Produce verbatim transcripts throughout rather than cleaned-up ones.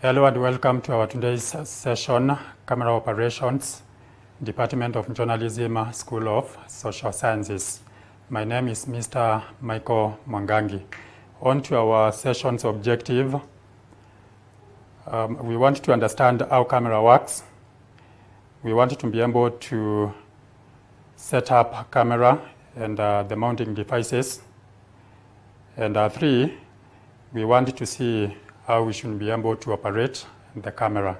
Hello and welcome to our today's session, Camera Operations, Department of Journalism, School of Social Sciences. My name is Mister Michael Mwangangi. On to our session's objective. Um, we want to understand how camera works. We want to be able to set up camera and uh, the mounting devices. And uh, three, we want to see how we should be able to operate the camera.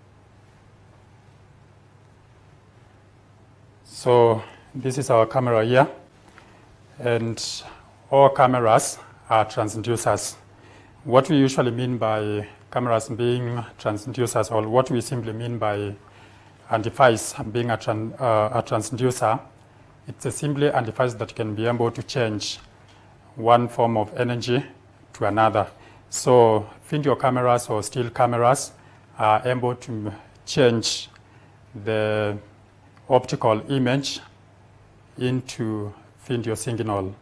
So this is our camera here, and all cameras are transducers. What we usually mean by cameras being transducers, or what we simply mean by a device being a, tran uh, a transducer, it's a simply a device that can be able to change one form of energy to another. So video cameras or still cameras are able to change the optical image into video signal.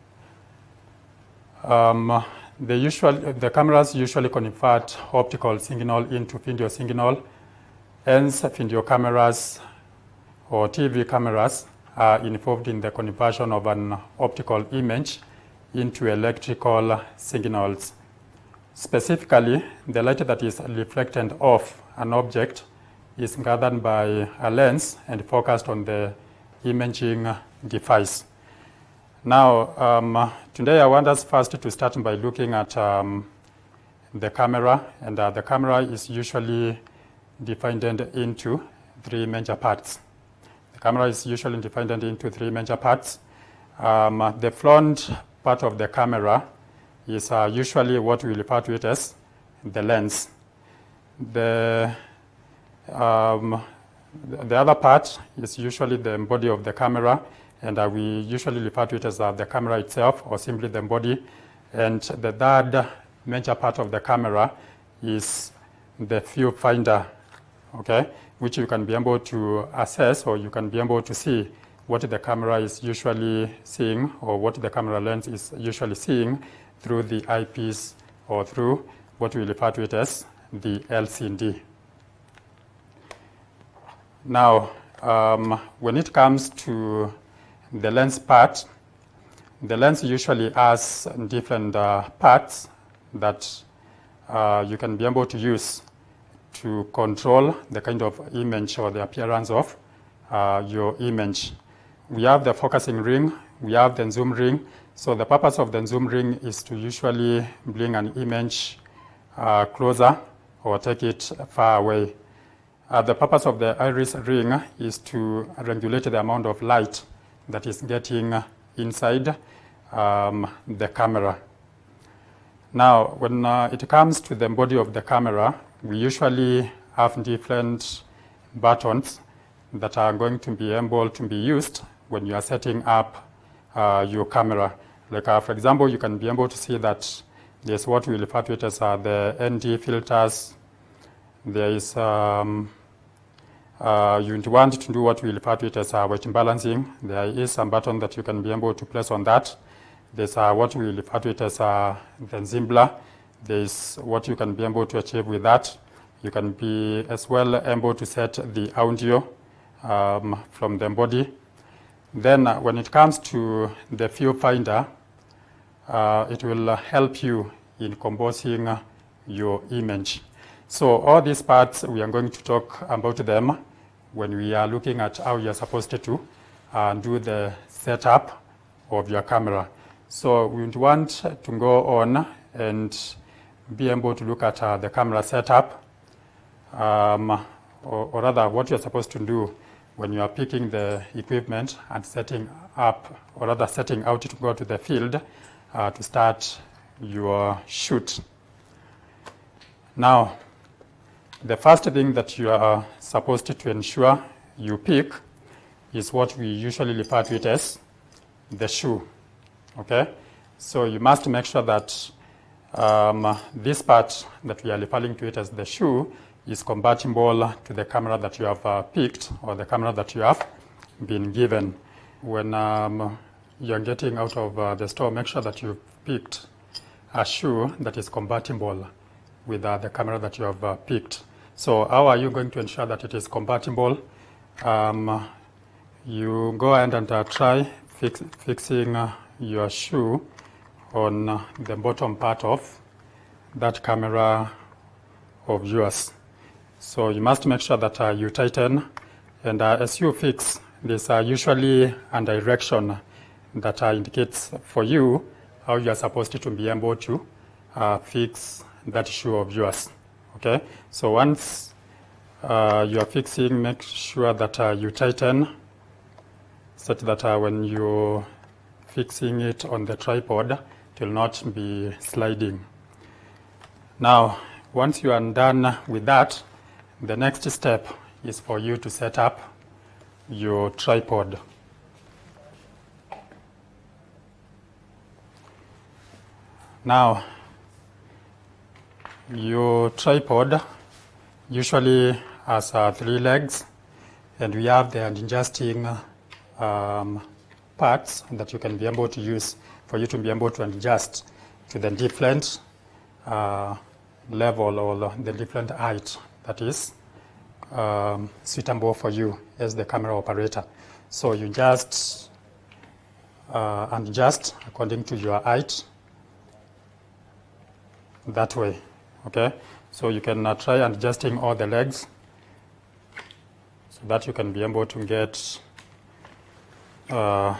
Um, the, usual, the cameras usually convert optical signal into video signal. Hence, video cameras or T V cameras are involved in the conversion of an optical image into electrical signals. Specifically, the light that is reflected off an object is gathered by a lens and focused on the imaging device. Now, um, today I want us first to start by looking at um, the camera, and uh, the camera is usually divided into three major parts. The camera is usually divided into three major parts. Um, the front part of the camera is uh, usually what we refer to it as the lens. The, um, the other part is usually the body of the camera, and uh, we usually refer to it as uh, the camera itself, or simply the body. And the third major part of the camera is the viewfinder, okay, which you can be able to assess, or you can be able to see what the camera is usually seeing, or what the camera lens is usually seeing through the eyepiece, or through what we refer to it as the L C D. Now, um, when it comes to the lens part, the lens usually has different uh, parts that uh, you can be able to use to control the kind of image or the appearance of uh, your image. We have the focusing ring, we have the zoom ring. So the purpose of the zoom ring is to usually bring an image uh, closer or take it far away. Uh, the purpose of the iris ring is to regulate the amount of light that is getting inside um, the camera. Now, when uh, it comes to the body of the camera, we usually have different buttons that are going to be able to be used when you are setting up uh, your camera. Like, uh, for example, you can be able to see that there's what we refer to it as uh, the N D filters. There is, um, uh, you want to do what we refer to it as uh, white balancing. There is some button that you can be able to place on that. There's uh, what we refer to it as uh, the Zimbler. There's what you can be able to achieve with that. You can be as well able to set the audio um, from the body. Then uh, when it comes to the viewfinder, uh, it will uh, help you in composing uh, your image. So all these parts, we are going to talk about them when we are looking at how you are supposed to uh, do the setup of your camera. So we would want to go on and be able to look at uh, the camera setup, um, or, or rather what you're supposed to do when you are picking the equipment and setting up, or rather setting out to go to the field uh, to start your shoot. Now, the first thing that you are supposed to ensure you pick is what we usually refer to it as the shoe, okay? So you must make sure that um, this part that we are referring to it as the shoe is compatible to the camera that you have uh, picked, or the camera that you have been given. When um, you're getting out of uh, the store, make sure that you've picked a shoe that is compatible with uh, the camera that you have uh, picked. So how are you going to ensure that it is compatible? Um, you go ahead and uh, try fix, fixing uh, your shoe on uh, the bottom part of that camera of yours. So you must make sure that uh, you tighten, and uh, as you fix, there's uh, usually a direction that uh, indicates for you how you are supposed to be able to uh, fix that shoe of yours. Okay, so once uh, you are fixing, make sure that uh, you tighten such that uh, when you're fixing it on the tripod, it will not be sliding. Now, once you are done with that, the next step is for you to set up your tripod. Now, your tripod usually has uh, three legs, and we have the adjusting um, parts that you can be able to use for you to be able to adjust to the different uh, level or the different height that is um, suitable for you as the camera operator. So you just uh, adjust according to your height that way. Okay, so you can uh, try adjusting all the legs so that you can be able to get uh,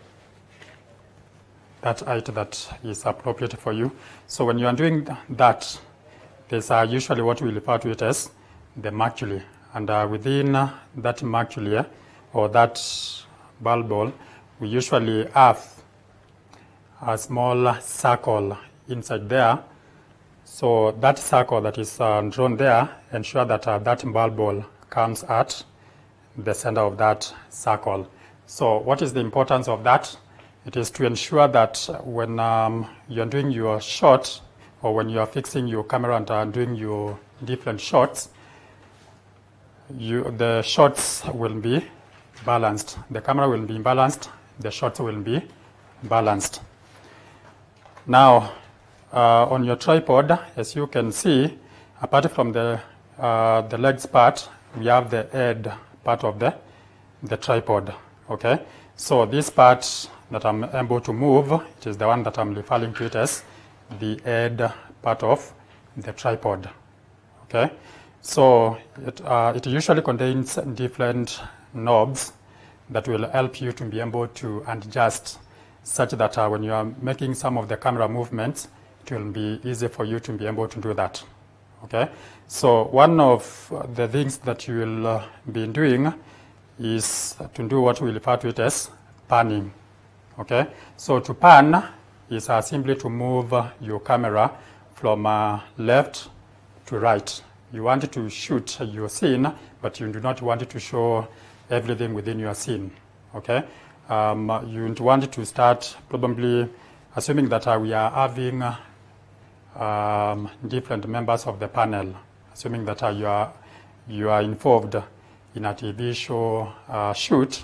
that height that is appropriate for you. So when you are doing that, there's uh, usually what we refer to it as the maculae, and uh, within uh, that maculae or that bulb ball, we usually have a small circle inside there. So that circle that is uh, drawn there, ensure that uh, that bulb ball comes at the center of that circle. So what is the importance of that? It is to ensure that when um, you're doing your shot, or when you are fixing your camera and uh, doing your different shots, you, the shots will be balanced. The camera will be balanced, the shots will be balanced. Now, Uh, on your tripod, as you can see, apart from the uh, the legs part, we have the head part of the the tripod. Okay, so this part that I'm able to move, it is the one that I'm referring to it as the head part of the tripod. Okay, so it uh, it usually contains different knobs that will help you to be able to adjust, such that uh, when you are making some of the camera movements, it will be easy for you to be able to do that. Okay, so one of the things that you will uh, be doing is to do what we refer to it as panning. Okay, so to pan is uh, simply to move uh, your camera from uh, left to right. You want to shoot your scene, but you do not want to show everything within your scene. Okay, um, you want to start probably assuming that uh, we are having uh, Um, different members of the panel, assuming that uh, you are you are involved in a T V show uh, shoot.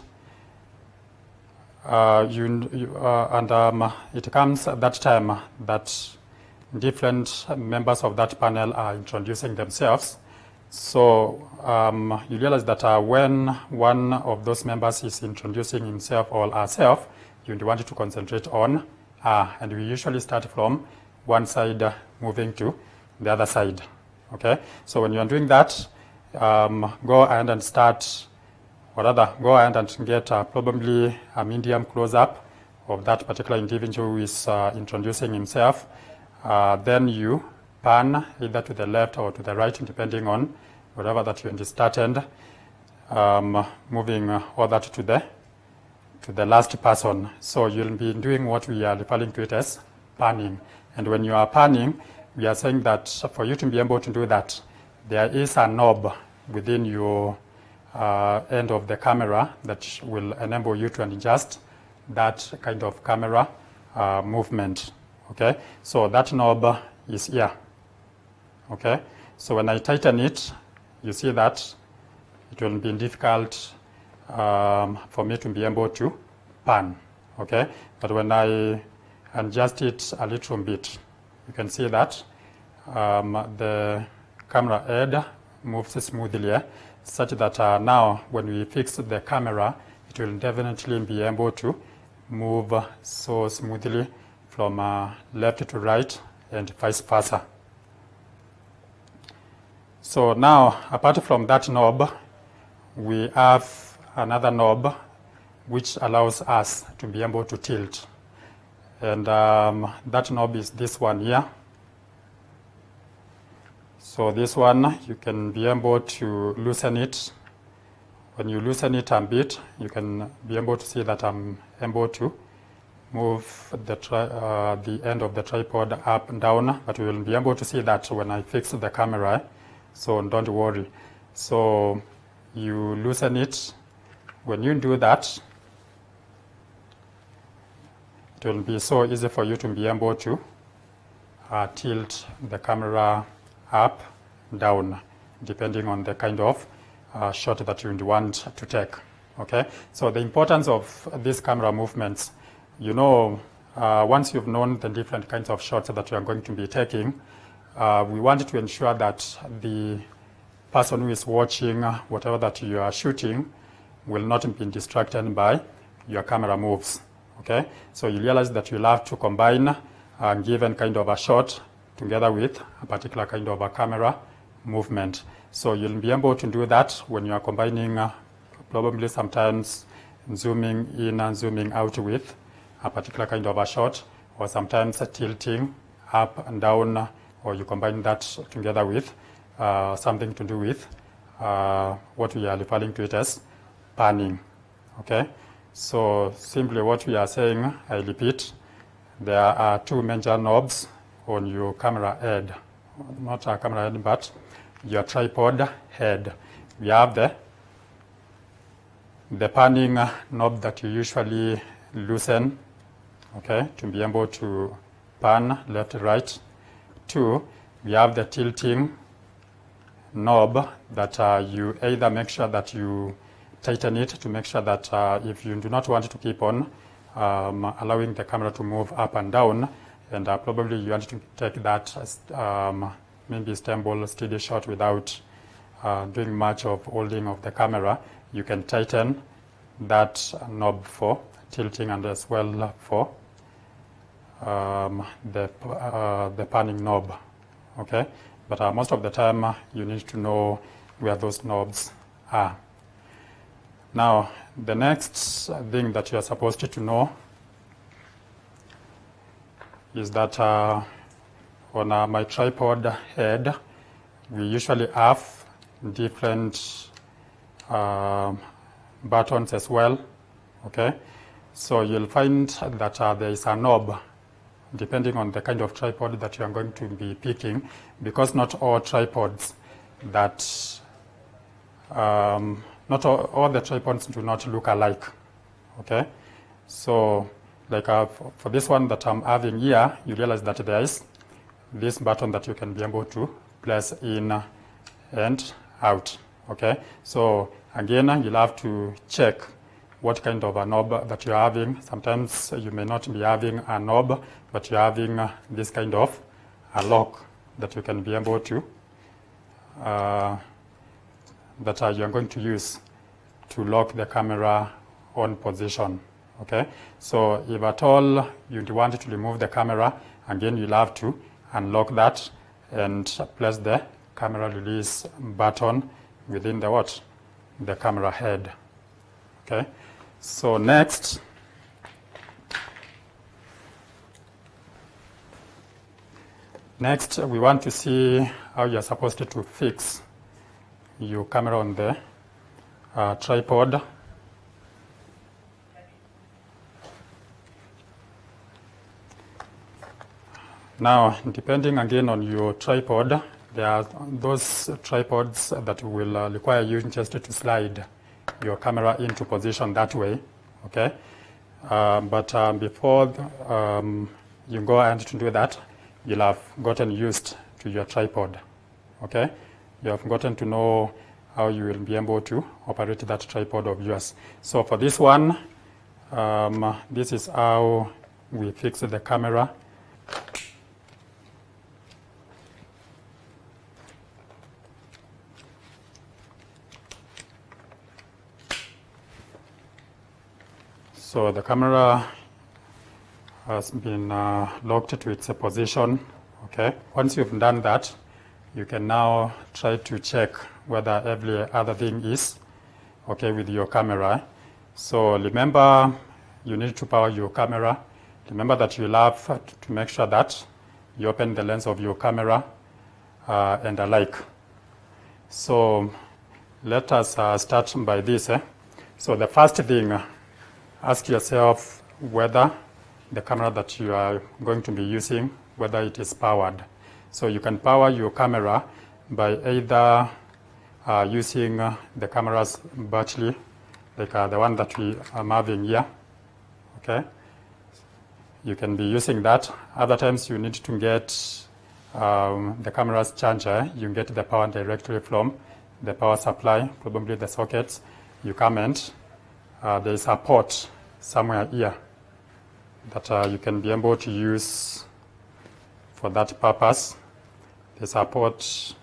Uh, you, you uh, and um, it comes at that time that different members of that panel are introducing themselves. So um, you realize that uh, when one of those members is introducing himself or herself, you want to concentrate on her, and we usually start from one side uh, moving to the other side. Okay, so when you are doing that, um, go ahead and start, or rather, go ahead and get uh, probably a medium close-up of that particular individual who is uh, introducing himself. Uh, then you pan either to the left or to the right, depending on whatever that you started, um, moving uh, all that to the to the last person. So you'll be doing what we are referring to it as panning. And when you are panning, we are saying that for you to be able to do that, there is a knob within your uh, end of the camera that will enable you to adjust that kind of camera uh, movement. Okay, so that knob is here. Okay, so when I tighten it, you see that it will be difficult um, for me to be able to pan. Okay, but when I adjust it a little bit, you can see that um, the camera head moves smoothly, such that uh, now when we fix the camera, it will definitely be able to move so smoothly from uh, left to right and vice versa. So now, apart from that knob, we have another knob which allows us to be able to tilt. And um, that knob is this one here. So this one, you can be able to loosen it. When you loosen it a bit, you can be able to see that I'm able to move the, tri uh, the end of the tripod up and down, but you will be able to see that when I fix the camera, so don't worry. So you loosen it. When you do that, it will be so easy for you to be able to uh, tilt the camera up, down, depending on the kind of uh, shot that you want to take. Okay, so the importance of these camera movements, you know, uh, once you've known the different kinds of shots that you are going to be taking, uh, we want to ensure that the person who is watching whatever that you are shooting will not be distracted by your camera moves. Okay, so you realize that you'll have to combine a given kind of a shot together with a particular kind of a camera movement. So you'll be able to do that when you are combining uh, probably sometimes zooming in and zooming out with a particular kind of a shot, or sometimes uh, tilting up and down, or you combine that together with uh, something to do with uh, what we are referring to it as panning. Okay, so simply what we are saying, I repeat, there are two major knobs on your camera head, not a camera head, but your tripod head. We have the, the panning knob that you usually loosen, okay, to be able to pan left, right. Two, we have the tilting knob that uh, you either make sure that you tighten it to make sure that uh, if you do not want to keep on um, allowing the camera to move up and down, and uh, probably you want to take that as, um, maybe stable, steady shot without uh, doing much of holding of the camera, you can tighten that knob for tilting and as well for um, the, uh, the panning knob. Okay, but uh, most of the time uh, you need to know where those knobs are. Now, the next thing that you are supposed to know is that uh, on uh, my tripod head, we usually have different uh, buttons as well. Okay, so you'll find that uh, there is a knob depending on the kind of tripod that you are going to be picking, because not all tripods that um, not all, all the tripods do not look alike. Okay, so like uh, for, for this one that I'm having here, you realize that there is this button that you can be able to place in and out. Okay, so again, you'll have to check what kind of a knob that you're having. Sometimes you may not be having a knob, but you're having uh, this kind of a lock that you can be able to, uh, that uh, you're going to use to lock the camera on position. Okay, so if at all you want to remove the camera, again you'll have to unlock that and place the camera release button within the what? The camera head. Okay, so next, next we want to see how you're supposed to fix your camera on the uh, tripod. Now, depending again on your tripod, there are those tripods that will uh, require you just to slide your camera into position that way. Okay, uh, but um, before um, you go ahead to do that, you'll have gotten used to your tripod. Okay, you have gotten to know how you will be able to operate that tripod of yours. So for this one, um, this is how we fix the camera. So the camera has been uh, locked to its position. Okay. Once you've done that, you can now try to check whether every other thing is okay with your camera. So remember, you need to power your camera. Remember that you'll have to make sure that you open the lens of your camera uh, and alike. So let us uh, start by this. Eh? So the first thing, ask yourself whether the camera that you are going to be using, whether it is powered. So you can power your camera by either uh, using uh, the camera's battery, like uh, the one that we are having here. Okay, you can be using that. Other times you need to get um, the camera's charger. You get the power directly from the power supply, probably the sockets. You come and uh, there is a port somewhere here that uh, you can be able to use for that purpose. There's a port,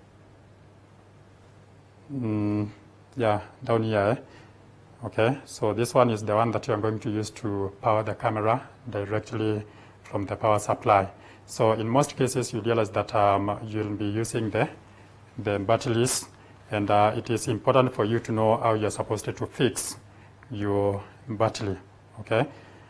mm, yeah, down here. Okay, so this one is the one that you're going to use to power the camera directly from the power supply. So in most cases, you realize that um, you'll be using the, the batteries, and uh, it is important for you to know how you're supposed to, to fix your battery. Okay,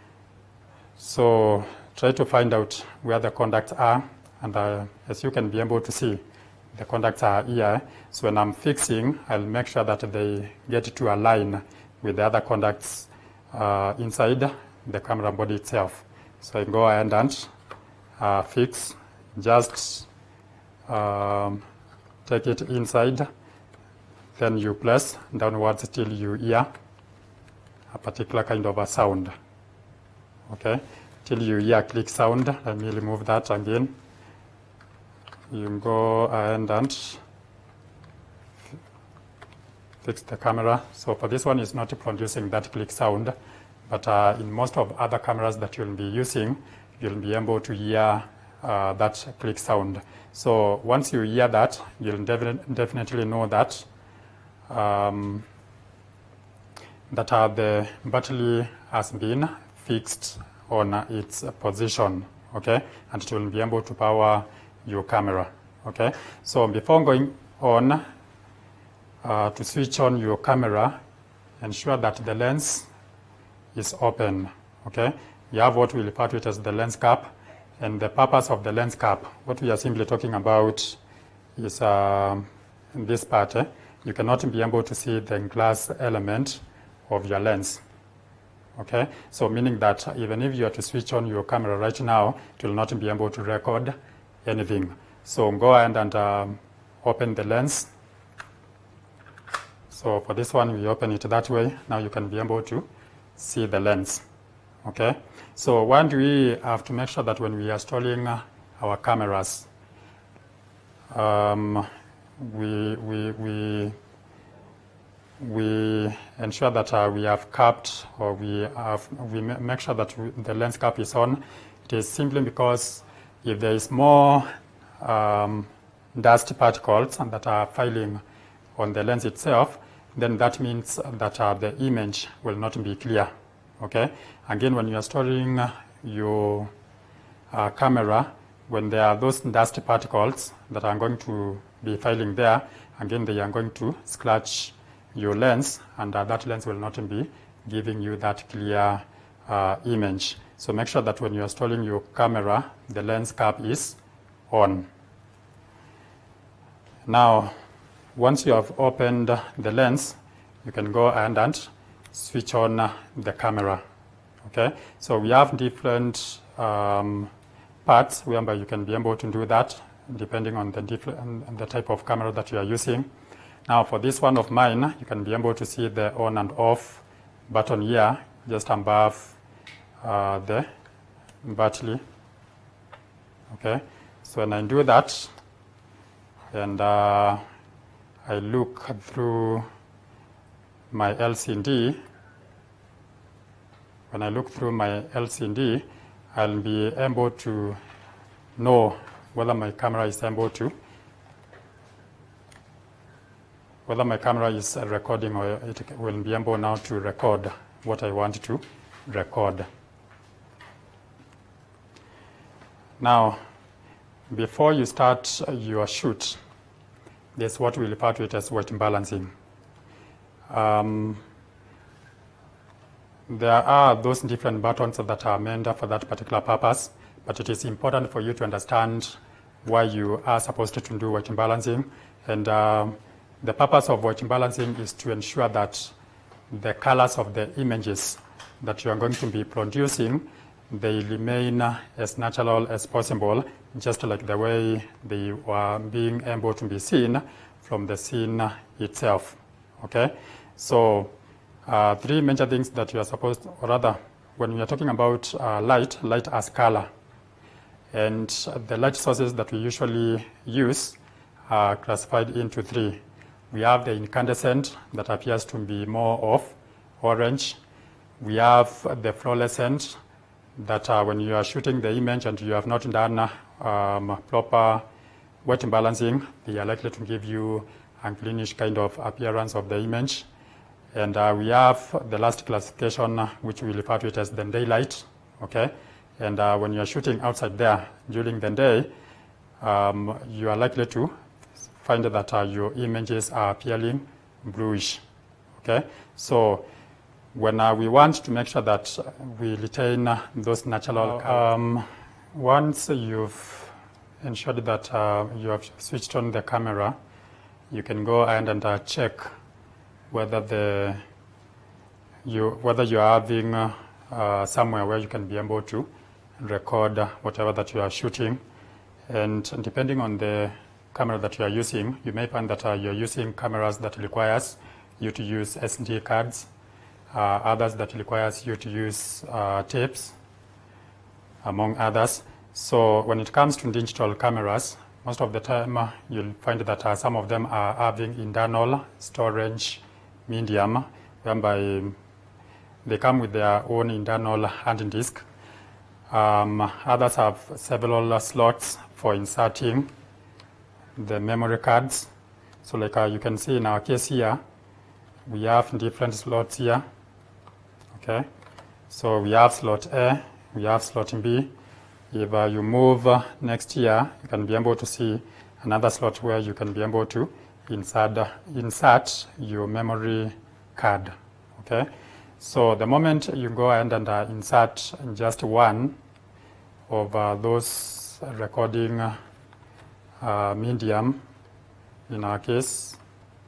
so try to find out where the contacts are, and uh, as you can be able to see, the contacts are here. So when I'm fixing, I'll make sure that they get to align with the other contacts uh, inside the camera body itself. So I go ahead and uh, fix, just um, take it inside, then you press downwards till you hear a particular kind of a sound. Okay, till you hear a click sound. Let me remove that again. You go ahead and fix the camera. So for this one, it's not producing that click sound, but uh, in most of other cameras that you'll be using, you'll be able to hear uh, that click sound. So once you hear that, you'll defi definitely know that um, that uh, the battery has been fixed on uh, its uh, position. Okay, and it will be able to power your camera. Okay, so before going on uh, to switch on your camera, ensure that the lens is open. Okay, you have what we refer to it as the lens cap, and the purpose of the lens cap, what we are simply talking about is uh, in this part. Eh? You cannot be able to see the glass element of your lens. Okay, so meaning that even if you are to switch on your camera right now, it will not be able to record anything. So go ahead and um, open the lens. So for this one, we open it that way. Now you can be able to see the lens. Okay, so one, we have to make sure that when we are installing uh, our cameras, um, we, we, we we ensure that uh, we have capped, or we have we make sure that we, the lens cap is on. It is simply because if there is more um, dust particles that are filing on the lens itself, then that means that uh, the image will not be clear. Okay. Again, when you are storing your uh, camera, when there are those dust particles that are going to be filing there, again they are going to scratch your lens, and uh, that lens will not be giving you that clear uh, image. So make sure that when you are installing your camera, the lens cap is on. Now, once you have opened the lens, you can go ahead and switch on uh, the camera. Okay, so we have different um, parts whereby you can be able to do that depending on the, different, the type of camera that you are using. Now for this one of mine, you can be able to see the on and off button here, just above uh, the battery. Okay, so when I do that, and uh, I look through my L C D, when I look through my L C D, I'll be able to know whether my camera is able to whether my camera is recording, or it will be able now to record what I want to record. Now, before you start your shoot, there's what we refer to it as white balancing. Um, there are those different buttons that are meant for that particular purpose, but it is important for you to understand why you are supposed to do white balancing. And uh, the purpose of white balancing is to ensure that the colors of the images that you are going to be producing, they remain as natural as possible, just like the way they were being able to be seen from the scene itself. Okay? So uh, three major things that you are supposed to, or rather, when we are talking about uh, light, light as color. And the light sources that we usually use are classified into three. We have the incandescent that appears to be more of orange. We have the fluorescent that uh, when you are shooting the image and you have not done um, proper white balancing, they are likely to give you a greenish kind of appearance of the image. And uh, we have the last classification, which we refer to it as the daylight. Okay? And uh, when you are shooting outside there during the day, um, you are likely to find that uh, your images are appearing bluish. Okay? So when uh, we want to make sure that we retain uh, those natural colors, um, once you've ensured that uh, you have switched on the camera, you can go ahead and uh, check whether the you whether you are having uh, uh, somewhere where you can be able to record whatever that you are shooting. And depending on the camera that you are using, you may find that uh, you're using cameras that requires you to use S D cards, uh, others that requires you to use uh, tapes, among others. So when it comes to digital cameras, most of the time uh, you'll find that uh, some of them are having internal storage medium, whereby they come with their own internal hard disk. Um, others have several slots for inserting the memory cards. So like uh, you can see in our case here, we have different slots here. Okay, so we have slot A, we have slot B. If uh, you move uh, next here, you can be able to see another slot where you can be able to insert, uh, insert your memory card. Okay. So the moment you go ahead and uh, insert just one of uh, those recording uh, medium, in our case,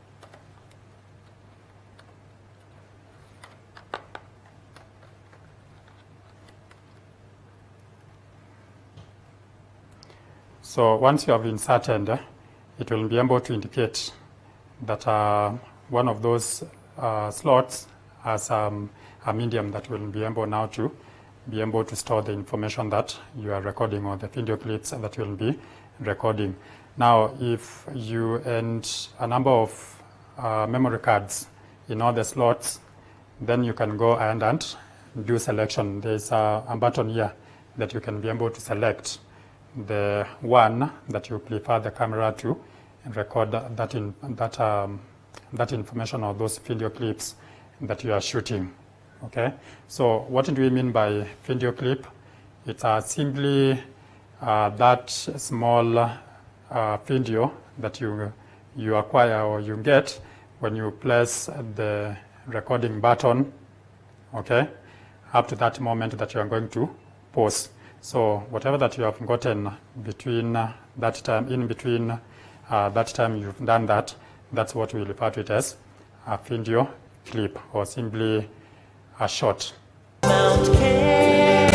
so once you have inserted, uh, it will be able to indicate that uh, one of those uh, slots as um, a medium that will be able now to be able to store the information that you are recording or the video clips that you will be recording. Now, if you and a number of uh, memory cards in all the slots, then you can go ahead and do selection. There's a, a button here that you can be able to select the one that you prefer the camera to record that in that um, that information or those video clips that you are shooting. Okay, so what do we mean by video clip? It's uh, simply uh, that small uh, video that you you acquire or you get when you press the recording button. Okay, up to that moment that you are going to pause. So whatever that you have gotten between uh, that time, in between uh, that time you've done that, that's what we refer to it as a video clip, or simply a shot. Mount Kenya,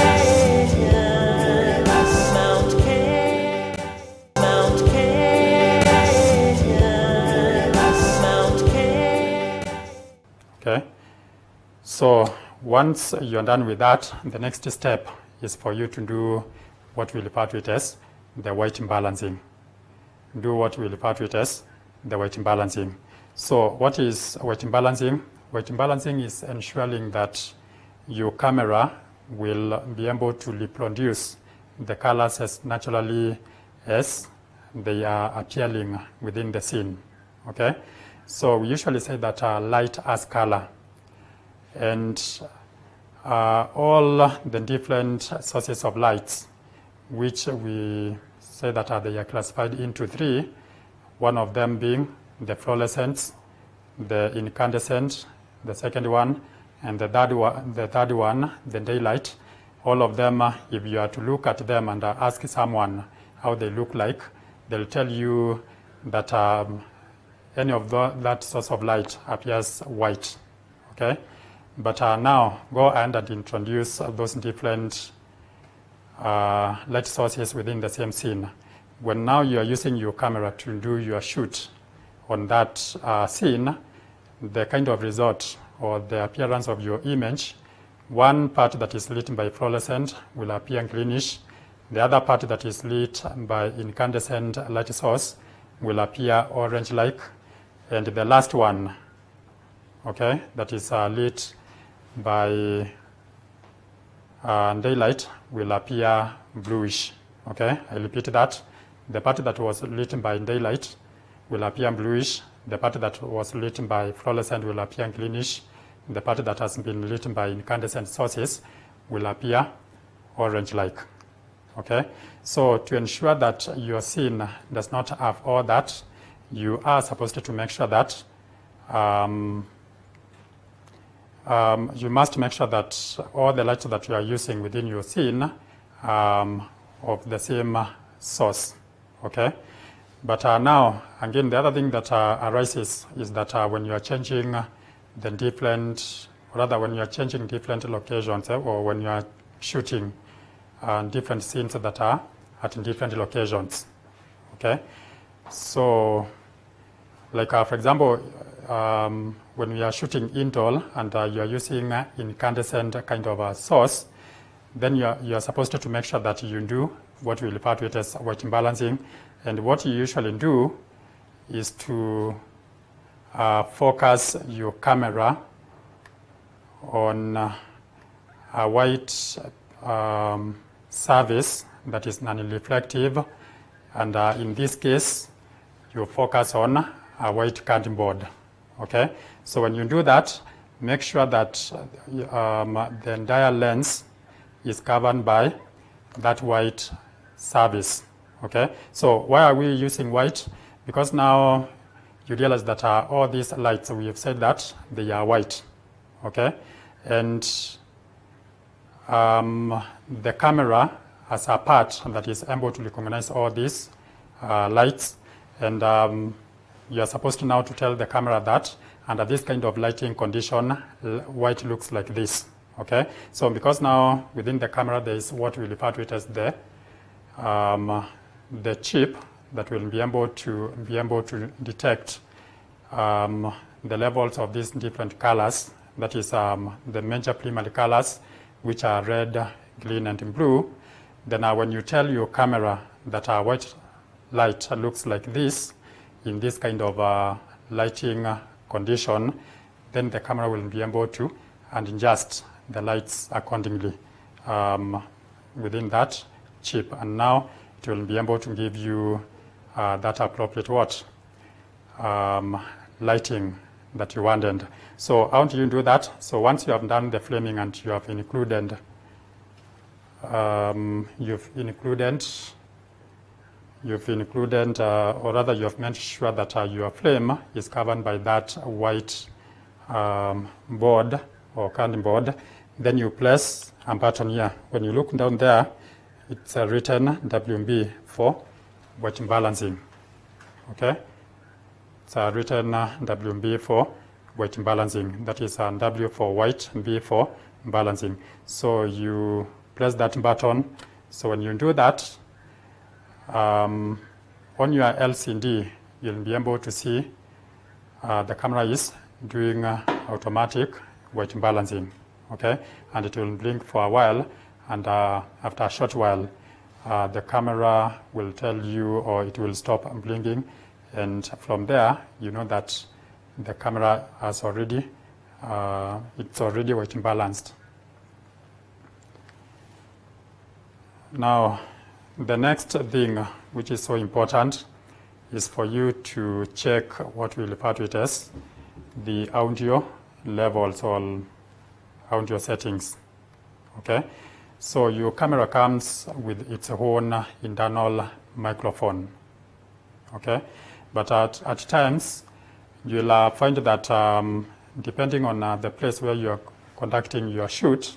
Mount Kenya, Mount Kenya, Mount Kenya. Okay, so once you're done with that, the next step is for you to do what we refer to it as the white balancing. Do what we refer to it as the white balancing. So what is white balancing? White balancing is ensuring that your camera will be able to reproduce the colors as naturally as they are appearing within the scene. Okay? So we usually say that uh, light as color. And uh, all the different sources of lights, which we say that are they are classified into three, one of them being the fluorescent, the incandescent, the second one, and the third one, the third one, the daylight. All of them, uh, if you are to look at them and uh, ask someone how they look like, they'll tell you that um, any of the, that source of light appears white, okay? But uh, now, go ahead and introduce those different uh, light sources within the same scene. When now you are using your camera to do your shoot on that uh, scene, the kind of result or the appearance of your image, one part that is lit by fluorescent will appear greenish. The other part that is lit by incandescent light source will appear orange-like. And the last one, okay, that is uh, lit by uh, daylight will appear bluish, okay? I repeat that. The part that was lit by daylight will appear bluish. The part that was lit by fluorescent will appear greenish. The part that has been lit by incandescent sources will appear orange-like, okay? So to ensure that your scene does not have all that, you are supposed to make sure that um, um, you must make sure that all the lights that you are using within your scene um, of the same source, okay? But uh, now, again, the other thing that uh, arises is that uh, when you are changing the different, or rather when you are changing different locations, eh, or when you are shooting uh, different scenes that are at different locations, okay? So, like uh, for example, um, when we are shooting indoor and uh, you are using uh, incandescent kind of a source, then you are, you are supposed to make sure that you do what we refer to it as white balancing. And what you usually do is to uh, focus your camera on uh, a white um, surface that is non-reflective. And uh, in this case, you focus on a white cardboard, okay? So when you do that, make sure that um, the entire lens is covered by that white surface, okay? So why are we using white? Because now you realize that uh, all these lights, we have said that they are white, okay? And um, the camera has a part that is able to recognize all these uh, lights, and um, you are supposed to now to tell the camera that under this kind of lighting condition, white looks like this, okay? So because now within the camera there is what we refer to it as the um, the chip that will be able to be able to detect um, the levels of these different colors. That is um, the major primary colors, which are red, green, and blue. Then uh, when you tell your camera that a white light looks like this in this kind of uh, lighting condition, then the camera will be able to adjust the lights accordingly um, within that chip. And now it will be able to give you uh, that appropriate what? Um, lighting that you wanted. So how do you do that? So once you have done the framing and you have included, um, you've included, you've included, uh, or rather you have made sure that uh, your frame is covered by that white um, board or cardboard, then you press a button here. When you look down there, it's uh, written W B for white balancing, okay? It's uh, written uh, W B for white balancing. That is uh, W for white, B for balancing. So you press that button. So when you do that, um, on your L C D, you'll be able to see uh, the camera is doing uh, automatic white balancing, okay? And it will blink for a while, and uh, after a short while, uh, the camera will tell you, or it will stop blinking, and from there, you know that the camera has already, uh, it's already white balanced. Now, the next thing which is so important is for you to check what we refer to it as the audio levels or audio settings, Okay, so your camera comes with its own internal microphone. Okay, but at, at times you'll uh, find that um, depending on uh, the place where you're conducting your shoot,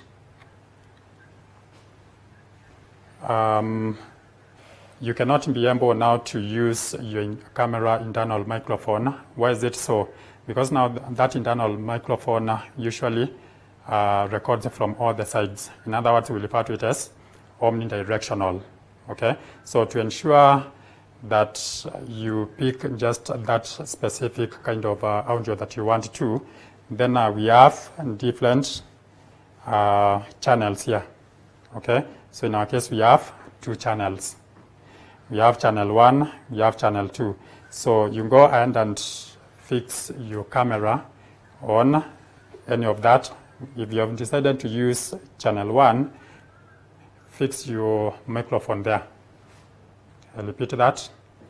um, you cannot be able now to use your camera internal microphone. Why is it so? Because now th that internal microphone uh, usually uh, records from all the sides. In other words, we refer to it as omnidirectional. Okay, so to ensure that you pick just that specific kind of uh, audio that you want to, then uh, we have different uh, channels here. Okay, so in our case we have two channels. We have channel one, we have channel two. So you go ahead and fix your camera on any of that. If you have decided to use channel one, fix your microphone there. I'll repeat that.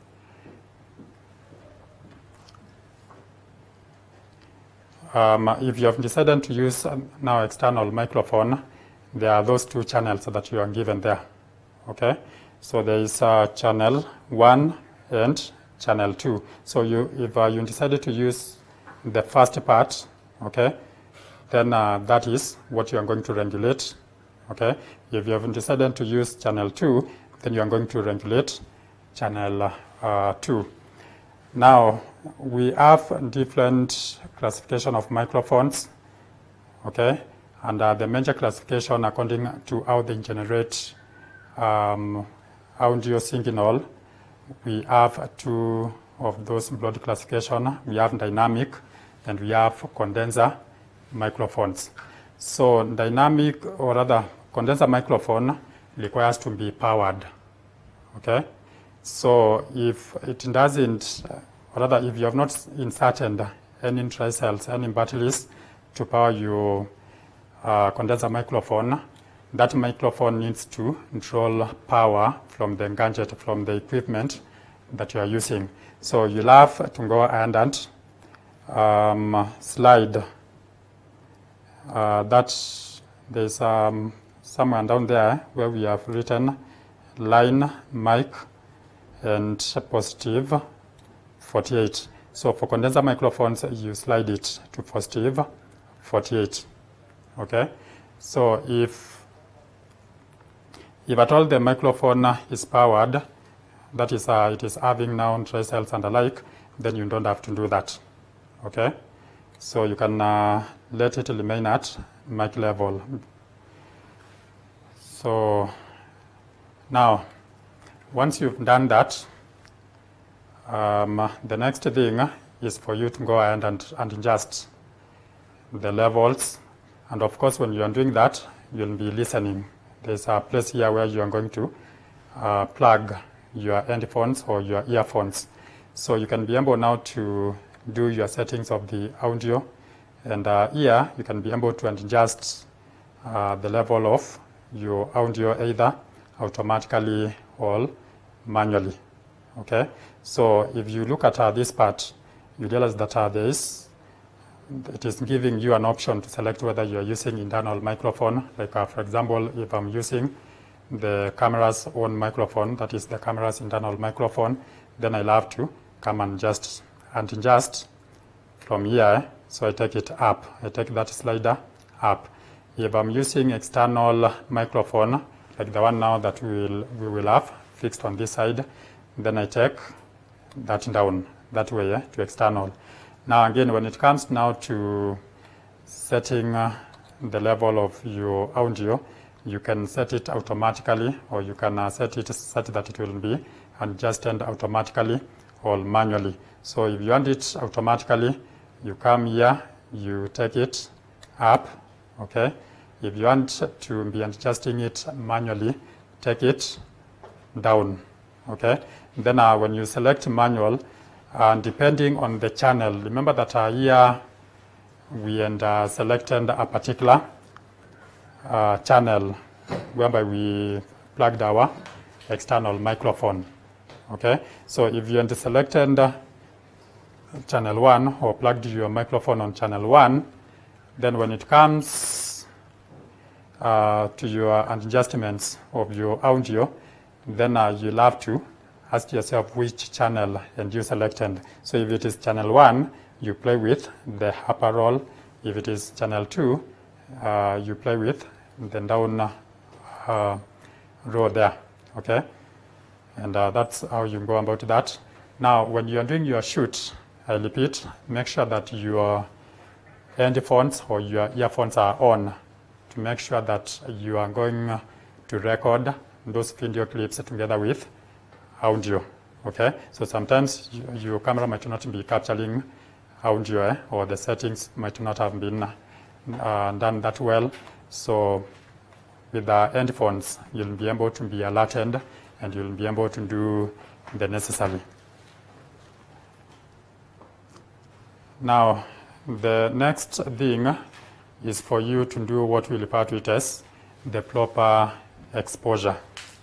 Um, if you have decided to use uh, now external microphone, there are those two channels that you are given there. Okay, so there is uh, channel one and channel two. So you, if uh, you decided to use the first part, okay, then uh, that is what you are going to regulate. Okay, if you have decided to use channel two, then you are going to regulate channel uh, two. Now we have different classification of microphones, okay, and uh, the major classification according to how they generate um, audio signal. We have two of those broad classification. We have dynamic and we have condenser microphones. So dynamic, or rather condenser microphone, requires to be powered. Okay, so if it doesn't, or rather if you have not inserted any tri-cells, any batteries to power your uh, condenser microphone, that microphone needs to draw power from the gadget, from the equipment that you are using. So you'll have to go ahead and um, slide uh, that. There's um, somewhere down there where we have written line mic and positive forty-eight. So for condenser microphones, you slide it to positive forty-eight. Okay, so if if at all the microphone is powered, that is, uh, it is having now tri-cells and the like, then you don't have to do that. Okay, so you can uh, let it remain at mic level. So now, once you've done that, um, the next thing is for you to go ahead and, and adjust the levels. And of course, when you are doing that, you'll be listening. There's a place here where you are going to uh, plug your headphones or your earphones. So you can be able now to do your settings of the audio. And uh, here, you can be able to adjust uh, the level of your audio either automatically or manually. Okay, so if you look at uh, this part, you realize that uh, there is, it is giving you an option to select whether you are using internal microphone. Like uh, for example, if I'm using the camera's own microphone, that is the camera's internal microphone, then I'll have to come and just and adjust from here. So I take it up. I take that slider up. If I'm using external microphone, like the one now that we will, we will have fixed on this side, then I take that down that way eh, to external. Now again, when it comes now to setting uh, the level of your audio, you can set it automatically, or you can uh, set it such that it will be adjusted automatically or manually. So if you want it automatically, you come here, you take it up, okay? If you want to be adjusting it manually, take it down, okay? Then uh, when you select manual, and uh, depending on the channel, remember that uh, here we and uh, selected a particular uh, channel whereby we plugged our external microphone, okay? So if you had selected uh, channel one or plugged your microphone on channel one, then when it comes uh, to your adjustments of your audio, then uh, you'll have to ask yourself which channel and you selected. So if it is channel one, you play with the upper roll. If it is channel two, uh, you play with the down uh, row there, okay? And uh, that's how you go about that. Now, when you are doing your shoot, I repeat, make sure that your headphones or your earphones are on to make sure that you are going to record those video clips together with audio, okay? So sometimes you, your camera might not be capturing audio, eh, or the settings might not have been uh, done that well. So with the headphones, you'll be able to be alerted and you'll be able to do the necessary. Now, the next thing is for you to do what we refer to it as the proper exposure.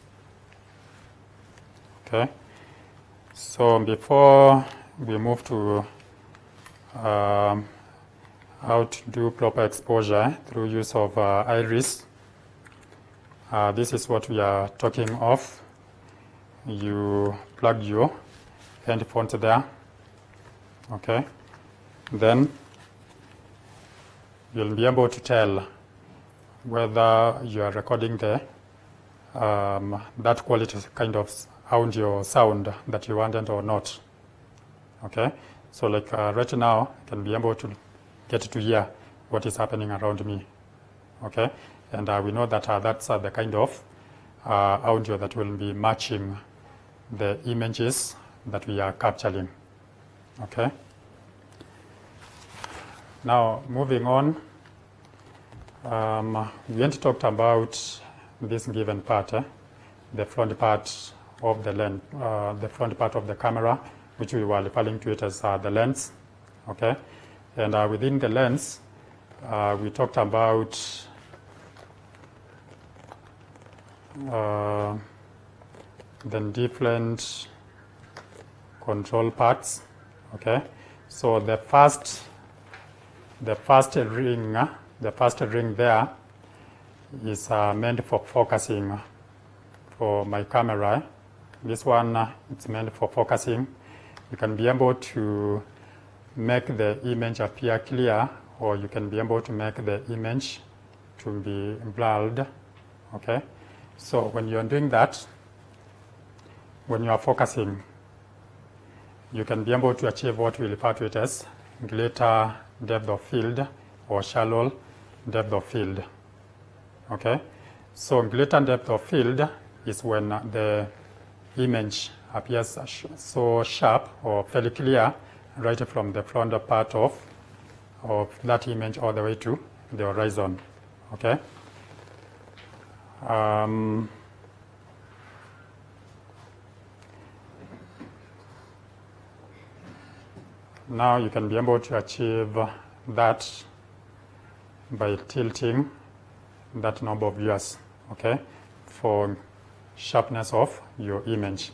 Okay, so before we move to um, how to do proper exposure through use of uh, iris, uh, this is what we are talking of. You plug your headphones there, okay? Then you'll be able to tell whether you are recording the um, that quality kind of audio sound that you wanted or not, okay? So like uh, right now, I can be able to get to hear what is happening around me, okay? And uh, we know that uh, that's uh, the kind of uh, audio that will be matching the images that we are capturing, okay? Now, moving on, um, we haven't talked about this given part, eh? the front part of the lens, uh, the front part of the camera, which we were referring to it as uh, the lens, okay? And uh, within the lens, uh, we talked about uh, the different control parts, okay? So the first The first ring, uh, the first ring there is uh, meant for focusing for my camera. This one, uh, it's meant for focusing. You can be able to make the image appear clear, or you can be able to make the image to be blurred, okay? So when you're doing that, when you are focusing, you can be able to achieve what we refer to it as greater depth of field or shallow depth of field, okay? So greater depth of field is when the image appears so sharp or fairly clear right from the front part of, of that image all the way to the horizon, okay? Um, Now you can be able to achieve that by tilting that knob of yours, okay, for sharpness of your image.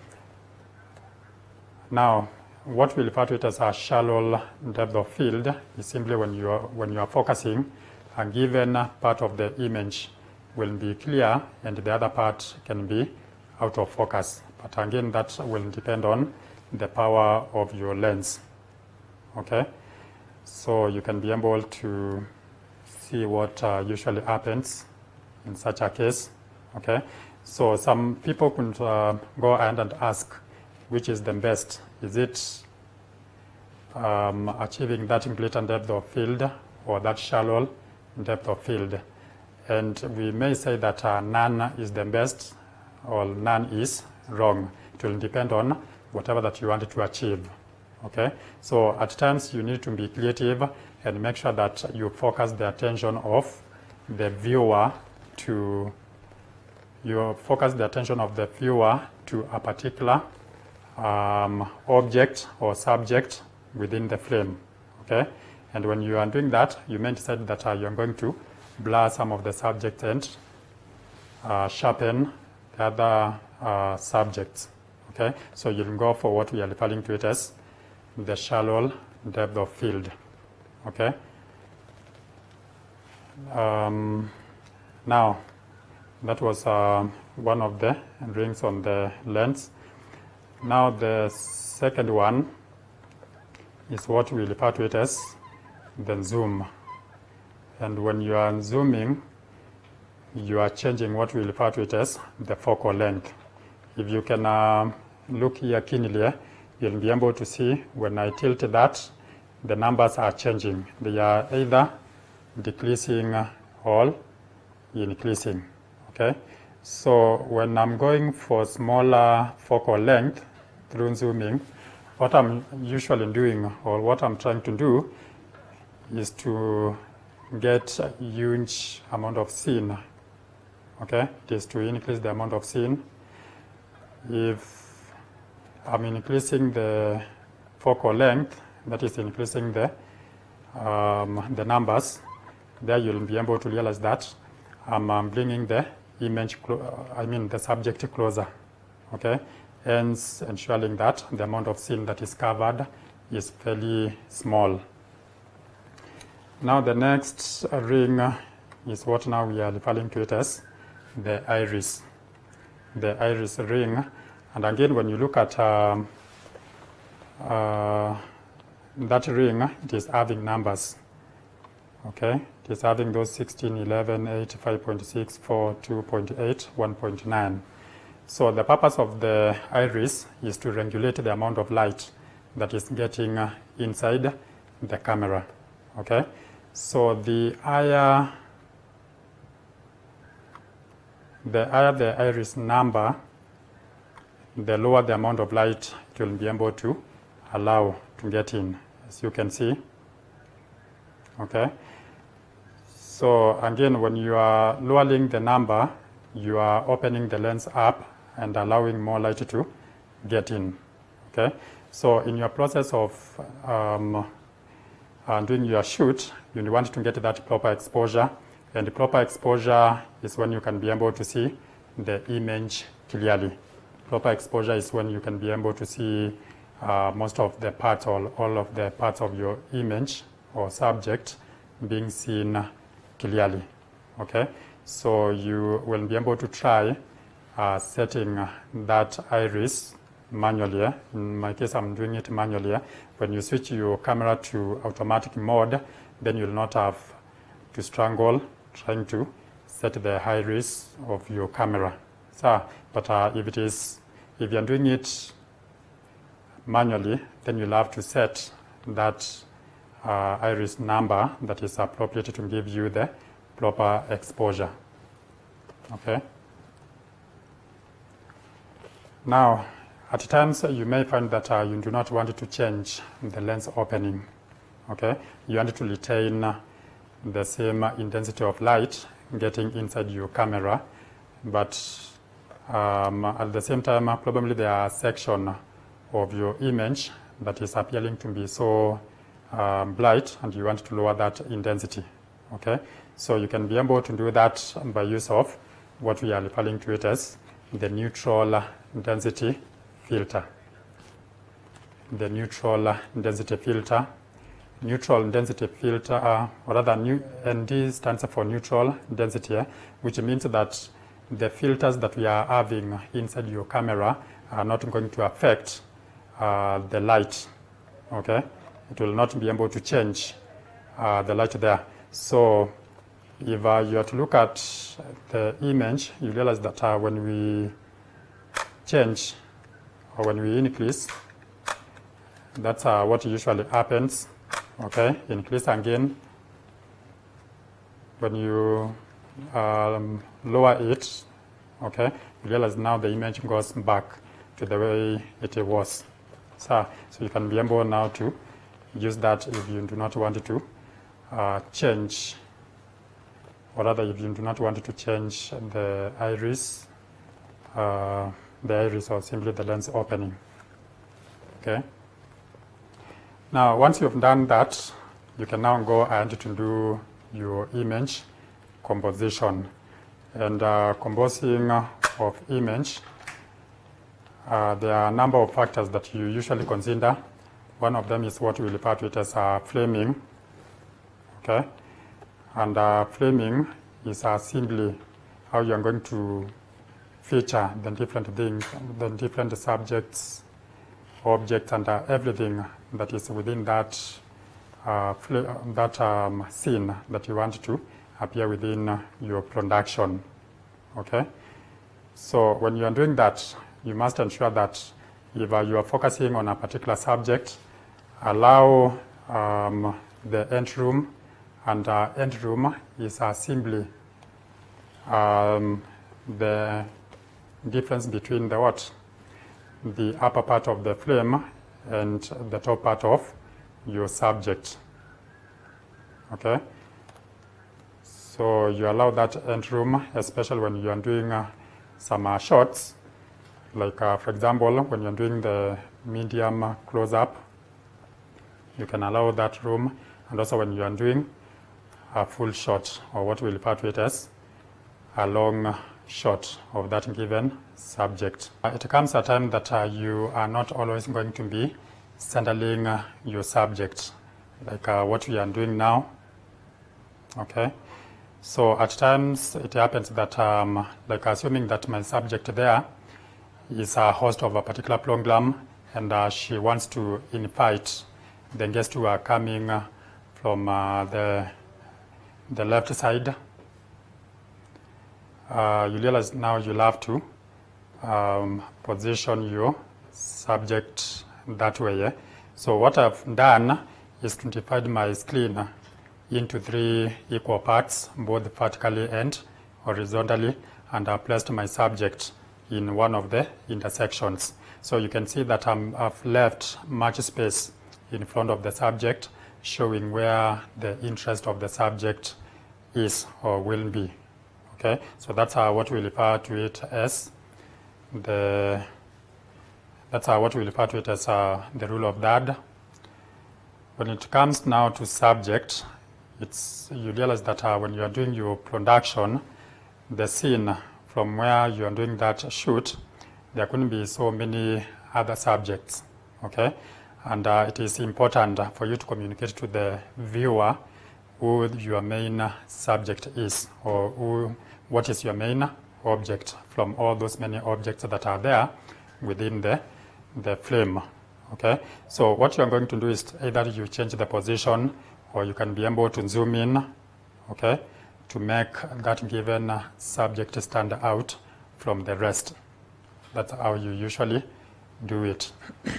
Now, what we refer to it as a shallow depth of field is simply when you are, when you are focusing, a given part of the image will be clear and the other part can be out of focus. But again, that will depend on the power of your lens. Okay, so you can be able to see what uh, usually happens in such a case. Okay, so some people could uh, go ahead and ask which is the best. Is it um, achieving that greater depth of field or that shallow depth of field? And we may say that uh, none is the best or none is wrong. It will depend on whatever that you want to achieve. Okay, so at times you need to be creative and make sure that you focus the attention of the viewer to, you focus the attention of the viewer to a particular um, object or subject within the frame, okay? And when you are doing that, you may decide that uh, you're going to blur some of the subjects and uh, sharpen the other uh, subjects, okay? So you'll go for what we are referring to it as the shallow depth of field, okay? Um, Now, that was uh, one of the rings on the lens. Now the second one is what we refer to it as the zoom. And when you are zooming, you are changing what we refer to it as the focal length. If you can uh, look here keenly, you'll be able to see when I tilt that, the numbers are changing. They are either decreasing or increasing. Okay? So when I'm going for smaller focal length through zooming, what I'm usually doing, or what I'm trying to do, is to get a huge amount of scene. Okay? It is to increase the amount of scene. If I'm increasing the focal length, that is increasing the, um, the numbers, there you'll be able to realize that I'm um, bringing the image, I mean the subject closer, okay? Hence ensuring that the amount of scene that is covered is fairly small. Now the next ring is what now we are referring to it as the iris, the iris ring. And again, when you look at um, uh, that ring, it is having numbers, okay? It is having those sixteen, eleven, eight, five point six, four, two point eight, one point nine. So the purpose of the iris is to regulate the amount of light that is getting uh, inside the camera, okay? So the higher the higher the iris number, the lower the amount of light it will be able to allow to get in, as you can see, okay? So again, when you are lowering the number, you are opening the lens up and allowing more light to get in, okay? So in your process of um, uh, doing your shoot, you want to get that proper exposure, and the proper exposure is when you can be able to see the image clearly. Proper exposure is when you can be able to see uh, most of the parts, or all of the parts of your image or subject being seen clearly, okay? So you will be able to try uh, setting that iris manually. In my case, I'm doing it manually. When you switch your camera to automatic mode, then you'll not have to struggle trying to set the iris of your camera. So, but uh, if it is, if you're doing it manually, then you'll have to set that uh, iris number that is appropriate to give you the proper exposure, okay? Now, at times you may find that uh, you do not want to change the lens opening, okay? You want to retain uh, the same intensity of light getting inside your camera, but um, at the same time, uh, probably there are sections of your image that is appearing to be so um, bright, and you want to lower that intensity, okay? So you can be able to do that by use of what we are referring to it as the neutral density filter. The neutral density filter. Neutral density filter, uh, or rather, new, N D stands for neutral density, which means that the filters that we are having inside your camera are not going to affect uh, the light, okay? It will not be able to change uh, the light there. So if uh, you are to look at the image, you realize that uh, when we change or when we increase, that's uh, what usually happens, okay? Increase again. When you um, lower it, okay, you realize now the image goes back to the way it was. So, so you can be able now to use that if you do not want to uh, change, or rather if you do not want to change the iris, uh, the iris or simply the lens opening, okay? Now, once you've done that, you can now go ahead to do your image composition. And uh, composing of image, uh, there are a number of factors that you usually consider. One of them is what we refer to it as uh, framing, okay? And uh, framing is uh, simply how you are going to feature the different things, the different subjects, objects, and uh, everything that is within that uh, that um, scene that you want to appear within uh, your production. Okay. So when you are doing that, you must ensure that if uh, you are focusing on a particular subject, allow um, the end room, and uh, end room is uh, simply um, the difference between the what? The upper part of the flame and the top part of your subject. Okay? So you allow that end room, especially when you are doing uh, some uh, shots, like uh, for example, when you're doing the medium close-up, you can allow that room, and also when you are doing a full shot, or what we refer to it as a long shot of that given subject. Uh, it comes a time that uh, you are not always going to be centering uh, your subject, like uh, what we are doing now. Okay, so at times it happens that, um, like assuming that my subject there is a host of a particular program, and uh, she wants to invite the guests who are coming uh, from uh, the the left side. Uh, you realize now you'll have to um, position your subject that way. Yeah? So what I've done is to divide my screen into three equal parts, both vertically and horizontally, and I placed my subject in one of the intersections. So you can see that I'm, I've left much space in front of the subject, showing where the interest of the subject is or will be. Okay, so that's uh, what we refer to it as the. That's uh, what we refer to it as uh, the rule of third. When it comes now to subject, it's you realize that uh, when you are doing your production, the scene from where you are doing that shoot, there couldn't be so many other subjects. Okay, and uh, it is important for you to communicate to the viewer who your main subject is, or who, what is your main object from all those many objects that are there within the, the frame. Okay, so what you're going to do is either you change the position, or you can be able to zoom in, okay, to make that given subject stand out from the rest. That's how you usually do it.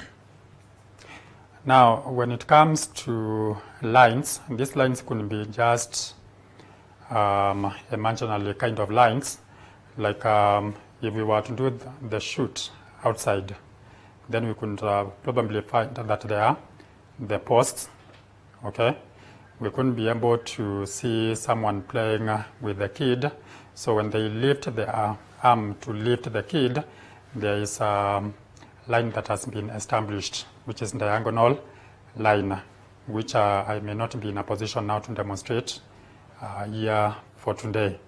Now, when it comes to lines, these lines could be just um, imaginary kind of lines. Like um, if we were to do the shoot outside, then we could uh, probably find that there are the posts, okay? We couldn't be able to see someone playing uh, with the kid. So when they lift the uh, arm to lift the kid, there is a line that has been established, which is diagonal line, which uh, I may not be in a position now to demonstrate uh, here for today.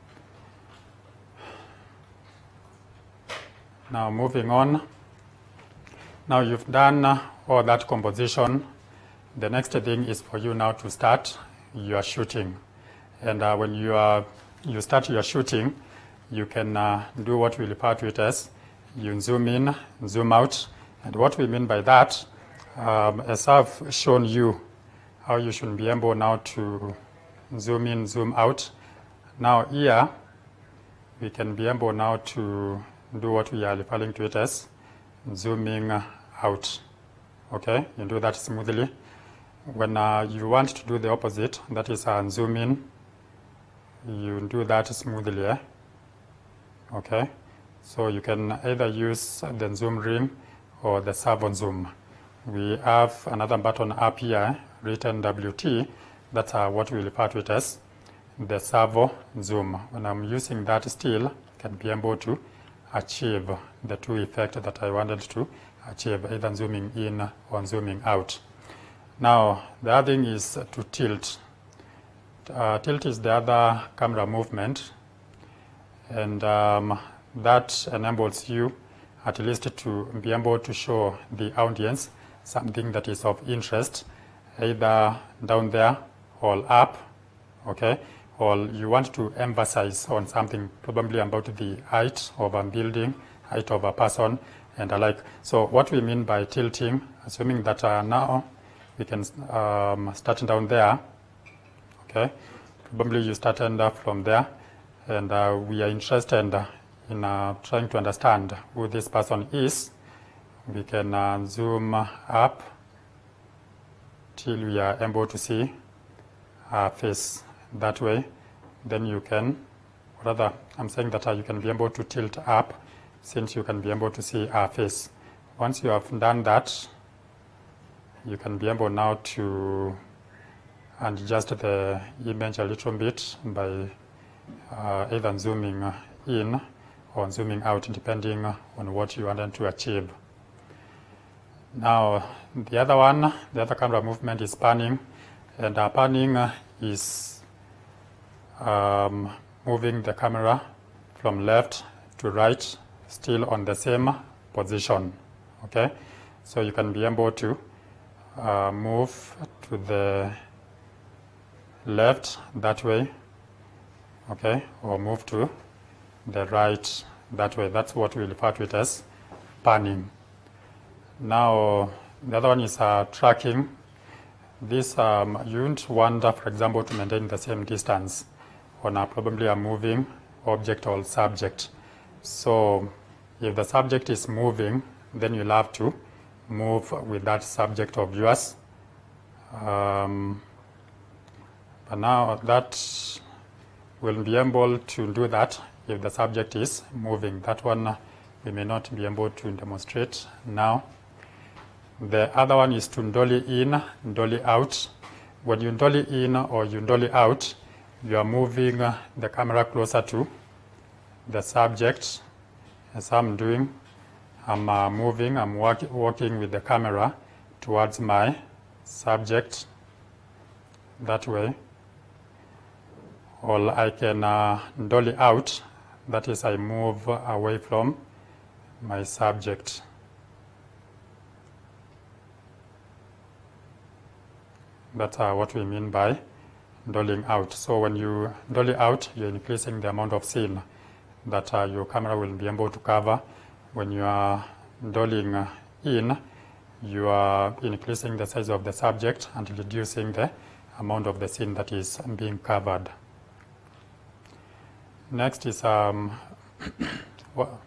Now moving on. Now you've done uh, all that composition. The next thing is for you now to start your shooting. And uh, when you, are, you start your shooting, you can uh, do what we refer to it as you zoom in, zoom out. And what we mean by that, um, as I've shown you how you should be able now to zoom in, zoom out. Now here, we can be able now to do what we are referring to it as zooming out. Okay, you do that smoothly. When uh, you want to do the opposite, that is uh, zoom in, you do that smoothly. Eh? Okay, so you can either use the zoom ring or the servo zoom. We have another button up here written W T. That's uh, what we refer to it as the servo zoom. When I'm using that still, I can be able to achieve the two effects that I wanted to achieve, either zooming in or zooming out. Now, the other thing is to tilt. Uh, tilt is the other camera movement, and um, that enables you at least to be able to show the audience something that is of interest, either down there or up, okay, or you want to emphasize on something, probably about the height of a building, height of a person, and the like. So what we mean by tilting, assuming that uh, now we can um, start down there, okay? Probably you start end up from there, and uh, we are interested in uh, trying to understand who this person is. We can uh, zoom up till we are able to see her face that way. Then you can, rather, I'm saying that uh, you can be able to tilt up since you can be able to see her face. Once you have done that, you can be able now to adjust the image a little bit by uh, either zooming in or zooming out, depending on what you wanted to achieve. Now, the other one, the other camera movement is panning, and uh, panning is um, moving the camera from left to right, still on the same position, okay? So you can be able to uh, move to the left that way, okay, or move to the right that way. That's what we refer to it as panning. Now, the other one is uh, tracking. This, um, you wouldn't want, uh, for example, to maintain the same distance on a, probably a moving object or subject. So if the subject is moving, then you'll have to move with that subject of yours. Um, but now that we'll be able to do that if the subject is moving. That one we may not be able to demonstrate now. The other one is to dolly in, dolly out. When you dolly in or you dolly out, you are moving the camera closer to the subject. As I'm doing, I'm uh, moving, I'm walk walking with the camera towards my subject that way. Or I can uh, dolly out, that is, I move away from my subject. That's uh, what we mean by dollying out. So when you dolly out, you're increasing the amount of scene that uh, your camera will be able to cover. When you are dollying in, you are increasing the size of the subject and reducing the amount of the scene that is being covered. Next is um, well,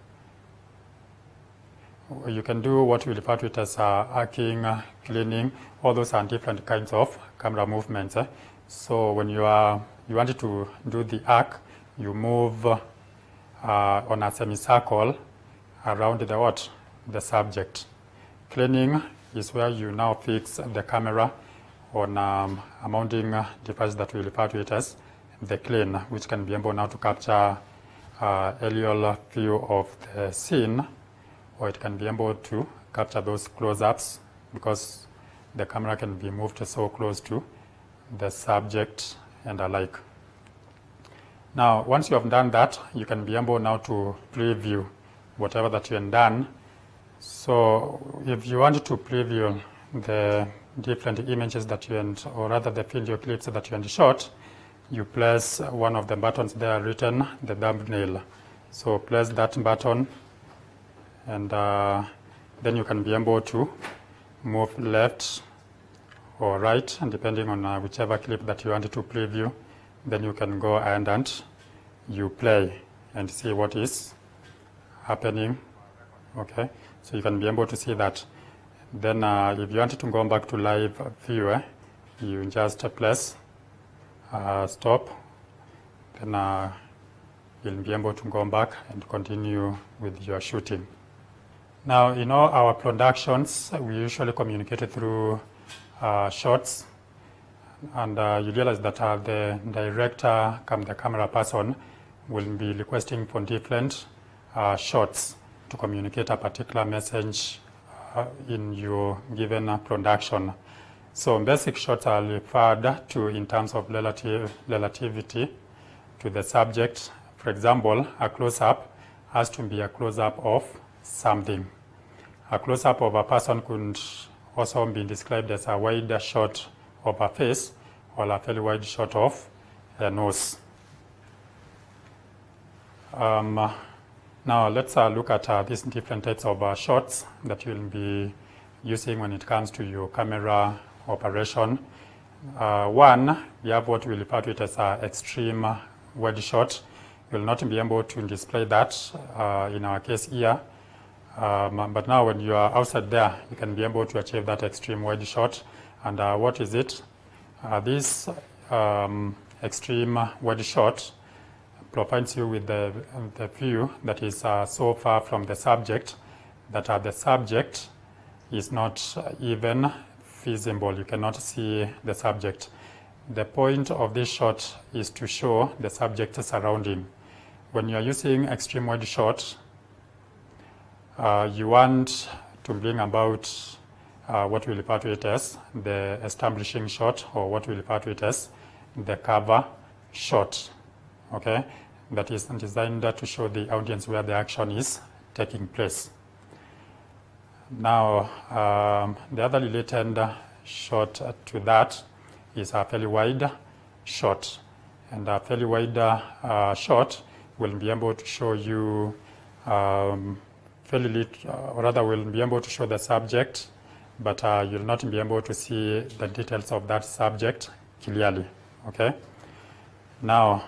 you can do what we refer to it as uh, arcing, uh, cleaning. All those are different kinds of camera movements. Eh? So when you are you wanted to do the arc, you move uh, on a semicircle around the what? The subject. Cleaning is where you now fix the camera on um, a mounting device that we refer to it as the clean, which can be able now to capture uh, aerial view of the scene, or it can be able to capture those close-ups because the camera can be moved so close to the subject and alike. Now, once you have done that, you can be able now to preview whatever that you have done. So if you want to preview the different images that you had, or rather the video clips that you had shot, you press one of the buttons there written, the thumbnail. So press that button, and uh, then you can be able to move left or right, and depending on uh, whichever clip that you want to preview, then you can go and, and you play and see what is happening. Okay, so you can be able to see that. Then uh, if you want to go back to live view, eh, you just press uh, stop, then uh, you'll be able to go back and continue with your shooting. Now, in all our productions, we usually communicate through uh, shots, and uh, you realize that uh, the director, come the camera person, will be requesting for different uh, shots to communicate a particular message uh, in your given uh, production. So basic shots are referred to in terms of relative, relativity to the subject. For example, a close-up has to be a close-up of something. A close-up of a person could also be described as a wide shot of a face or a fairly wide shot of a nose. Um, now let's uh, look at uh, these different types of uh, shots that you'll be using when it comes to your camera operation. Uh, one, we have what we refer to it as an extreme wide shot. You'll not be able to display that uh, in our case here. Um, but now when you are outside there, you can be able to achieve that extreme wide shot. And uh, what is it? Uh, this um, extreme wide shot provides you with the, the view that is uh, so far from the subject that uh, the subject is not even visible. You cannot see the subject. The point of this shot is to show the subject surrounding. When you are using extreme wide shot, uh, you want to bring about uh, what we refer to it as the establishing shot, or what we refer to it as the cover shot. Okay, that is designed to show the audience where the action is taking place. Now, um, the other related shot to that is a fairly wide shot, and a fairly wide uh, shot will be able to show you um, fairly lit, uh, or rather will be able to show the subject, but uh, you'll not be able to see the details of that subject clearly. Okay. Now,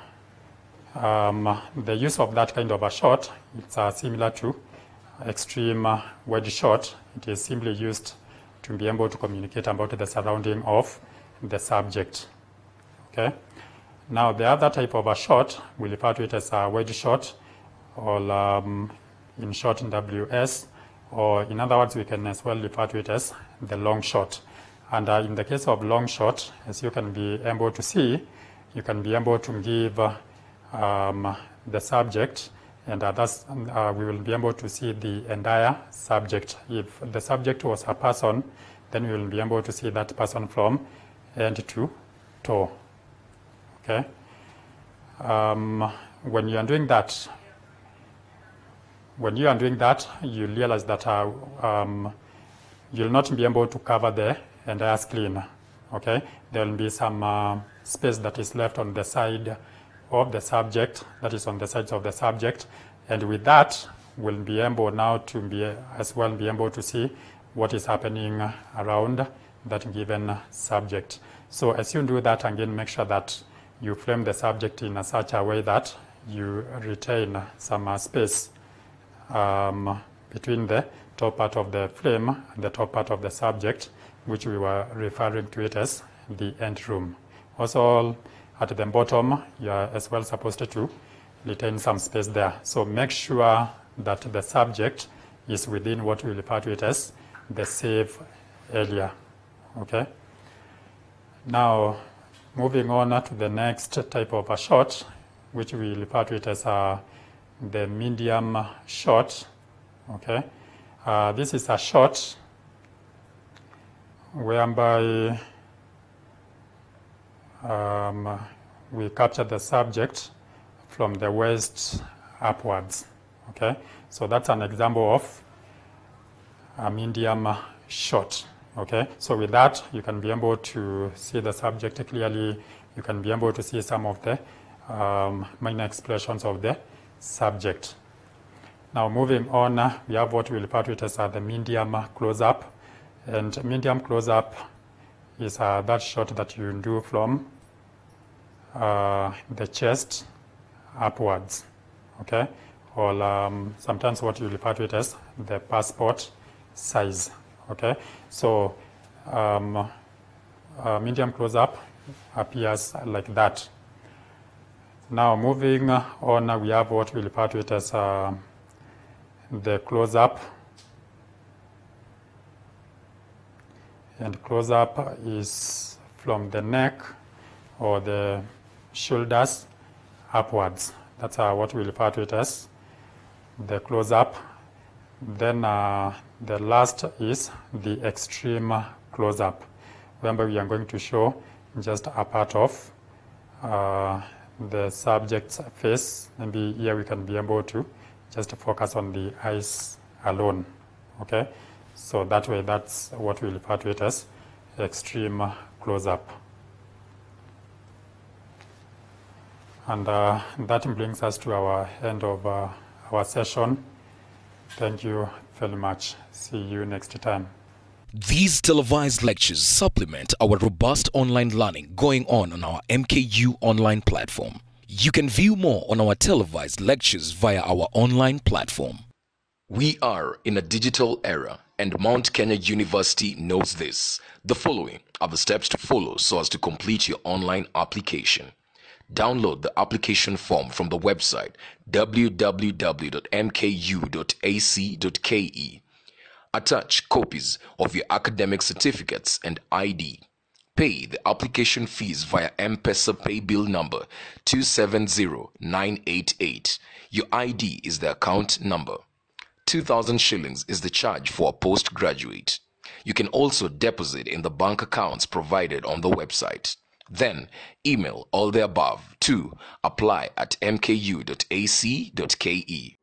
um, the use of that kind of a shot, it's uh, similar to extreme uh, wide shot. It is simply used to be able to communicate about the surrounding of the subject. Okay. Now, the other type of a shot, we refer to it as a wide shot, or um, in short W S, or in other words, we can as well refer to it as the long shot. And uh, in the case of long shot, as you can be able to see, you can be able to give uh, um, the subject, and uh, thus uh, we will be able to see the entire subject. If the subject was a person, then we will be able to see that person from end to toe. Okay. Um, when you are doing that, when you are doing that, you realize that uh, um, you'll not be able to cover the entire screen. Okay. There will be some uh, space that is left on the side of the subject, that is on the sides of the subject, and with that, we'll be able now to be as well be able to see what is happening around that given subject. So as you do that, again, make sure that you frame the subject in a such a way that you retain some uh, space um, between the top part of the frame and the top part of the subject, which we were referring to it as the end room. Also, at the bottom, you are as well supposed to retain some space there. So make sure that the subject is within what we refer to it as the safe area. Okay. Now, moving on to the next type of a shot, which we refer to it as uh, the medium shot. Okay. Uh, this is a shot whereby um, we capture the subject from the waist upwards. Okay. So that's an example of a medium shot. Okay, so with that, you can be able to see the subject clearly. You can be able to see some of the um, minor expressions of the subject. Now, moving on, uh, we have what we refer to it as uh, the medium close-up. And medium close-up is uh, that shot that you do from uh, the chest upwards. Okay, or um, sometimes what you refer to it as the passport size. Okay, so um, uh, medium close-up appears like that. Now, moving on, we have what we refer to it as uh, the close-up. And close-up is from the neck or the shoulders upwards. That's uh, what we refer to it as the close-up. Then uh, the last is the extreme close-up, whereby we are going to show just a part of uh, the subject's face. Maybe here we can be able to just focus on the eyes alone. Okay, so that way, that's what we refer to it as extreme close-up. And uh, that brings us to our end of uh, our session. Thank you very much. See you next time. These televised lectures supplement our robust online learning going on on our M K U online platform. You can view more on our televised lectures via our online platform. We are in a digital era, and Mount Kenya University knows this. The following are the steps to follow so as to complete your online application. Download the application form from the website w w w dot m k u dot a c dot k e. Attach copies of your academic certificates and I D. Pay the application fees via M-Pesa pay bill number two seven zero nine eight eight. Your I D is the account number. two thousand shillings is the charge for a postgraduate. You can also deposit in the bank accounts provided on the website. Then email all the above to apply at m k u dot a c dot k e.